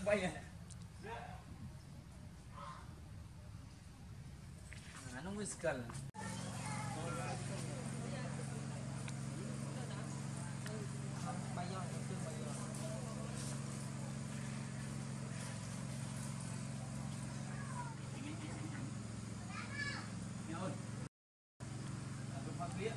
bay à. Nó mới cần bay vô ơi tôi phát biết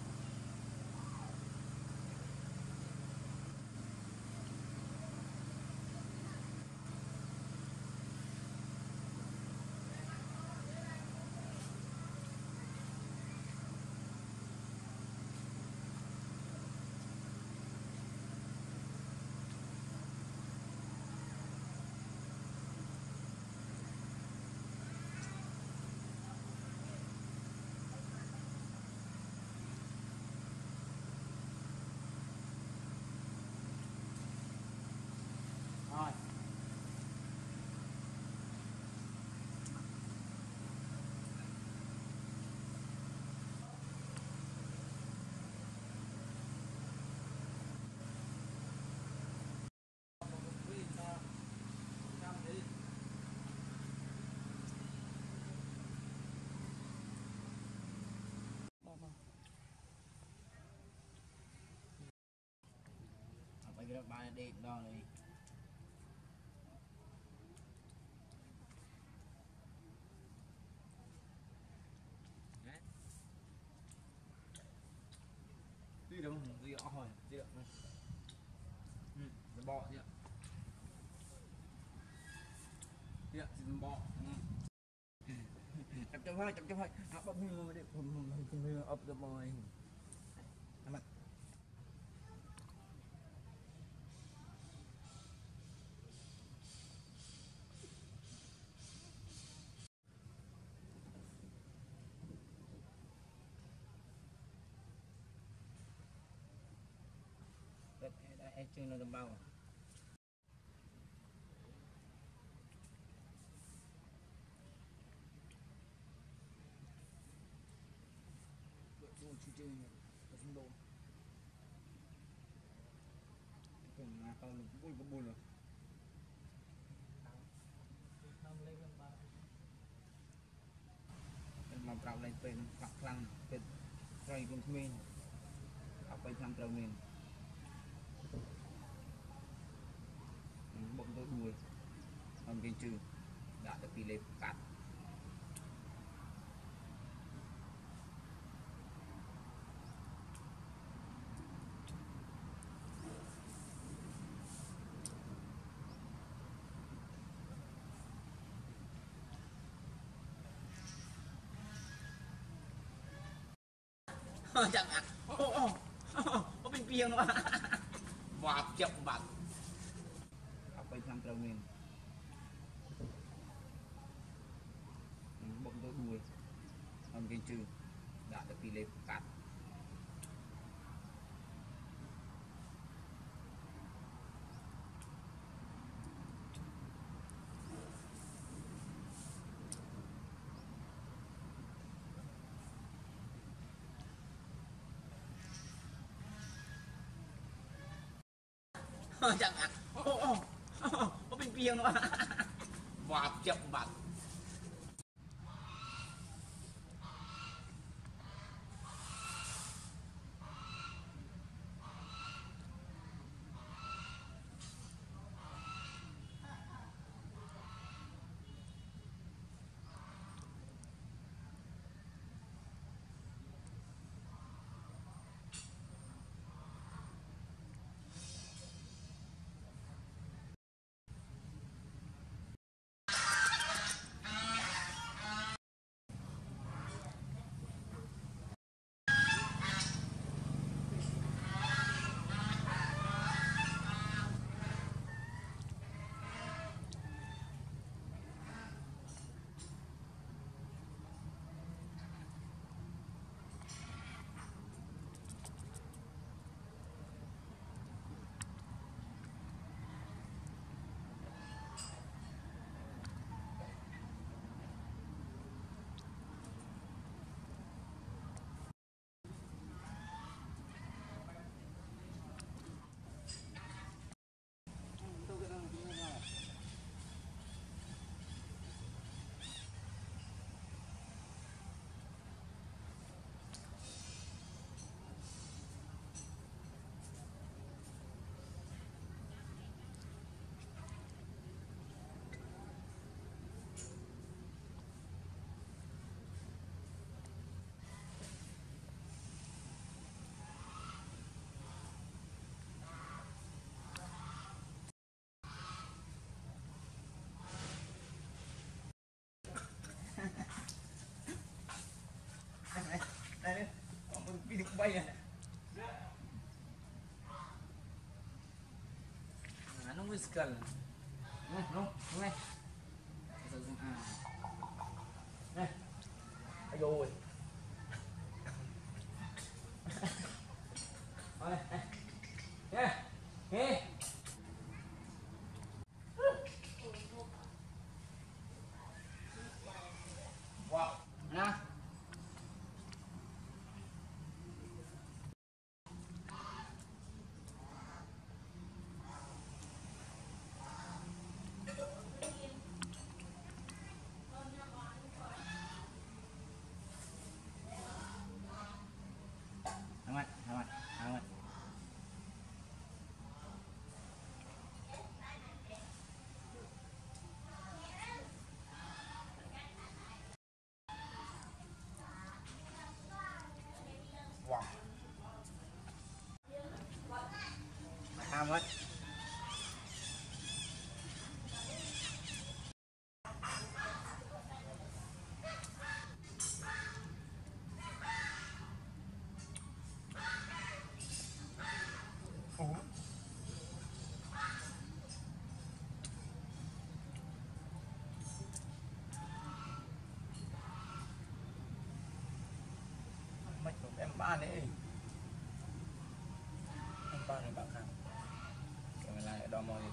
rồi. Bây giờ bài đi đo này đi đâu đi ở hỏi đi đâu bọ đi ạ đi ạ bọ chậm chậm hơi bóc mưa đấy mưa ập được mồi mặt đây chương là bao chi chơi không độ cùng là con cũng có buồn rồi làm trào lên tên cặp lăng tên rồi con mình họcไปทำtrào mình bọn tôi đuổi còn cái trừ đã được tỷ lệ cắt chẳng hạn có bên kia nữa và chậm bạc họcไปทำtrào mình bọn tôi đuổi còn cái trừ đã được tỷ lệ cắt chẳng hạn có bên kia nữa và chậm bạc quay này nó mới cần đúng nghe này ai rồi nè nè wow nè wow ham hết mấy chục em ba này em ba này bạn hàng rồi lại đo mồi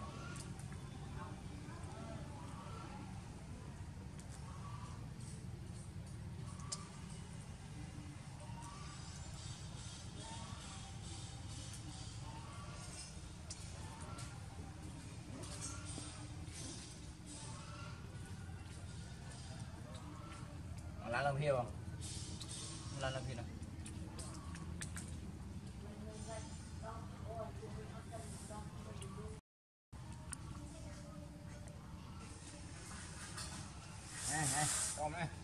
làm hiêu không làm gì nào nè nè con nè